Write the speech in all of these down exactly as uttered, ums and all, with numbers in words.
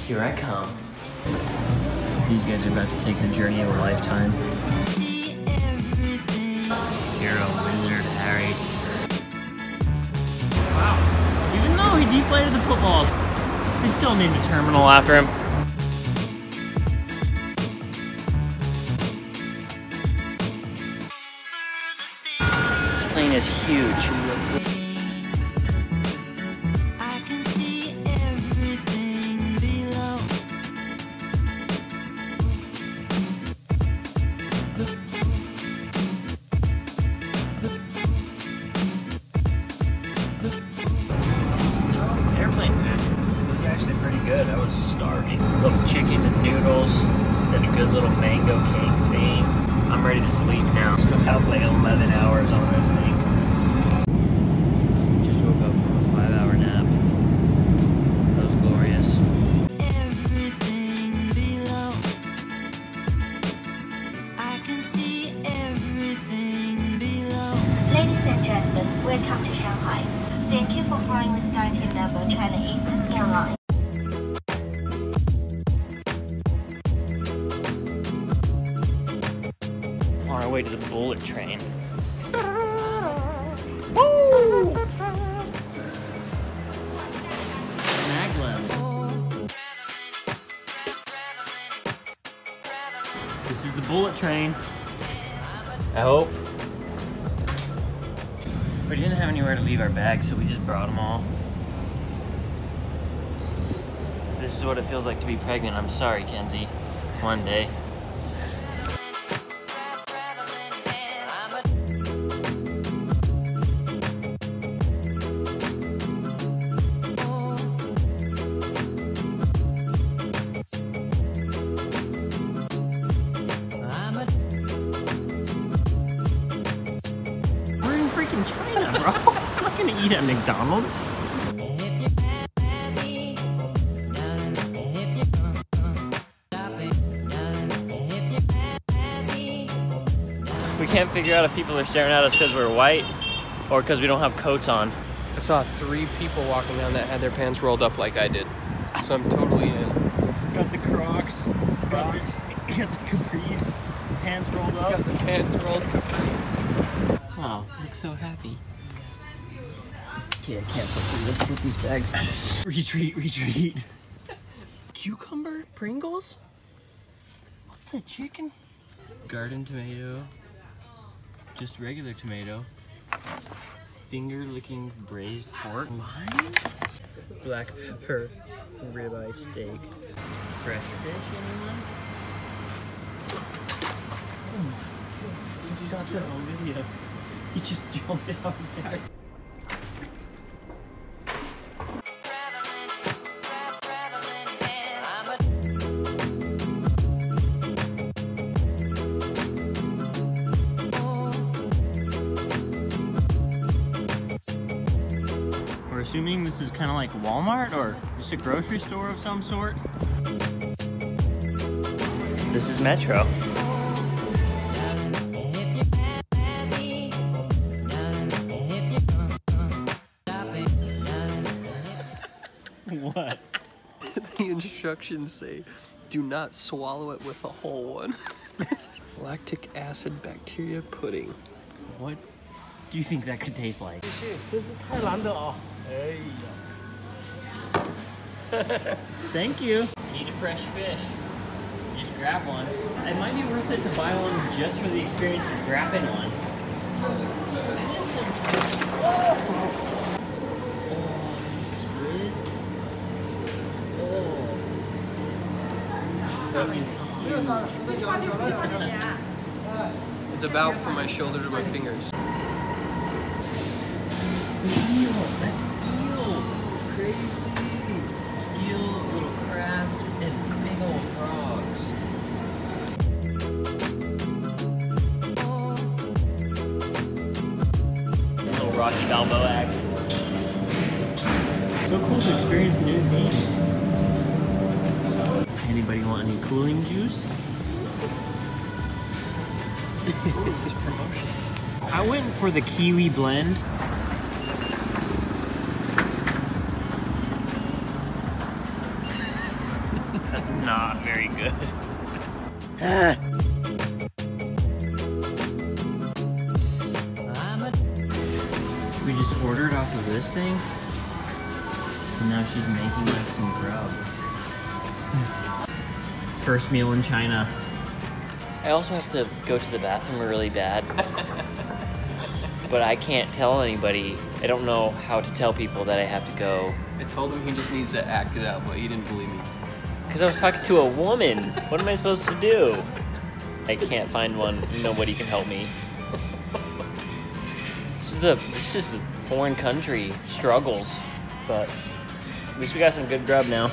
Here I come. These guys are about to take the journey of a lifetime. Hero Wizard Harry. Wow. Even though he deflated the footballs, they still named a terminal after him. This plane is huge. Good. I was starving. A little chicken and noodles, then a good little mango cake thing. I'm ready to sleep now. Still have like eleven hours on this thing. Just woke up from a five hour nap. That was glorious. Everything below. I can see everything below. Ladies and gentlemen, welcome to Shanghai. Thank you for flying with Skyteam member China Eastern Airlines. On our way to the bullet train. Woo! Maglev. This is the bullet train. I hope. We didn't have anywhere to leave our bags, so we just brought them all. This is what it feels like to be pregnant. I'm sorry, Kenzie. One day. China, bro. I'm not gonna eat at McDonald's. We can't figure out if people are staring at us because we're white or because we don't have coats on. I saw three people walking down that had their pants rolled up like I did. So I'm totally in. Got the Crocs, got the, got the Capris, pants rolled up. Got the pants rolled up. Oh, look so happy. Okay, I can't put through this with these bags. Retreat, retreat. Cucumber? Pringles? What the chicken? Garden tomato. Just regular tomato. Finger licking braised pork. Lime? Black pepper. Ribeye steak. Fresh fish, anyone? Oh my God. Just got that on video. He just jumped out there. We're assuming this is kind of like Walmart or just a grocery store of some sort. This is Metro. What? The instructions say, do not swallow it with a whole one. Lactic acid bacteria pudding. What do you think that could taste like? Thank you. Need a fresh fish. Just grab one. It might be worth it to buy one just for the experience of grabbing one. Oh, this is squid. Oh. That is huge. It's about from my shoulder to my fingers. Eel, that's eel. Crazy. Eel, little crabs, and big old frogs. A little Rocky Balboa action. So cool to experience new things. Anybody want any cooling juice? There's promotions. I went for the kiwi blend. That's not very good. We just ordered off of this thing, and now she's making us some grub. First meal in China. I also have to go to the bathroom really bad, but I can't tell anybody. I don't know how to tell people that I have to go. I told him he just needs to act it out, but he didn't believe me. Because I was talking to a woman. What am I supposed to do? I can't find one. Nobody can help me. This is the this is a foreign country struggles, but at least we got some good grub now.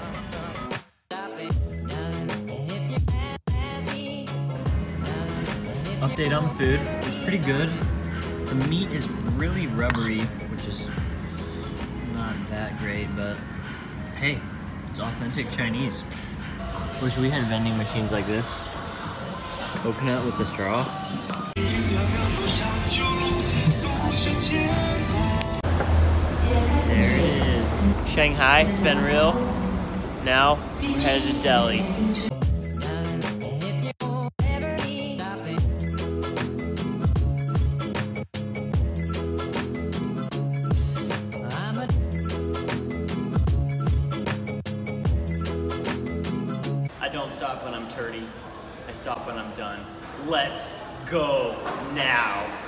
Update on the food. It's pretty good. The meat is really rubbery, which is not that great, but hey, it's authentic Chinese. Wish we had vending machines like this. Coconut with the straw. There it is. Shanghai, it's been real. Now, we're headed to Delhi. I don't stop when I'm thirty. I stop when I'm done. Let's go now.